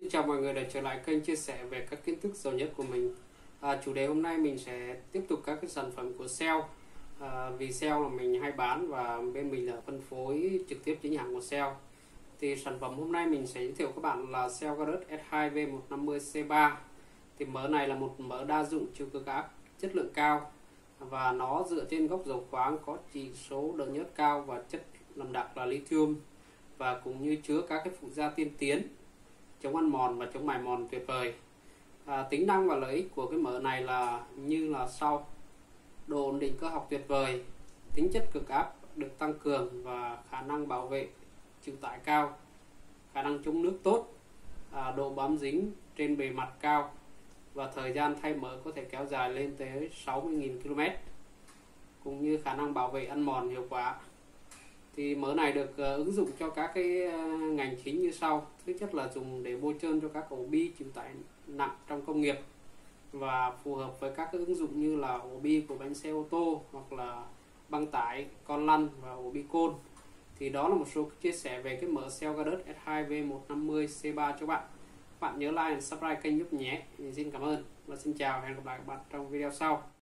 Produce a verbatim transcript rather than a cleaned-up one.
chào mọi người đã trở lại kênh chia sẻ về các kiến thức giàu nhất của mình. À, chủ đề hôm nay mình sẽ tiếp tục các cái sản phẩm của Shell. À, vì Shell là mình hay bán và bên mình là phân phối trực tiếp chính hãng của Shell. Thì sản phẩm hôm nay mình sẽ giới thiệu các bạn là Shell Gardus S hai V một năm mươi C ba. Thì mỡ này là một mỡ đa dụng chịu cực áp chất lượng cao và nó dựa trên gốc dầu khoáng có chỉ số độ nhớt cao và chất làm đặc là lithium, và cũng như chứa các cái phụ gia tiên tiến chống ăn mòn và chống mài mòn tuyệt vời. À, tính năng và lợi ích của cái mỡ này là như là sau: độ ổn định cơ học tuyệt vời, tính chất cực áp được tăng cường và khả năng bảo vệ chịu tải cao, khả năng chống nước tốt, à, độ bám dính trên bề mặt cao và thời gian thay mỡ có thể kéo dài lên tới sáu mươi nghìn ki lô mét, cũng như khả năng bảo vệ ăn mòn hiệu quả. Thì mỡ này được uh, ứng dụng cho các cái uh, ngành chính như sau. Thứ nhất là dùng để bôi trơn cho các ổ bi chịu tải nặng trong công nghiệp và phù hợp với các cái ứng dụng như là ổ bi của bánh xe ô tô hoặc là băng tải, con lăn và ổ bi côn. Thì đó là một số chia sẻ về cái mỡ Shell Gardus S hai V một năm mươi C ba cho bạn. Các bạn nhớ like và subscribe kênh giúp nhé. Mình xin cảm ơn và xin chào, hẹn gặp lại các bạn trong video sau.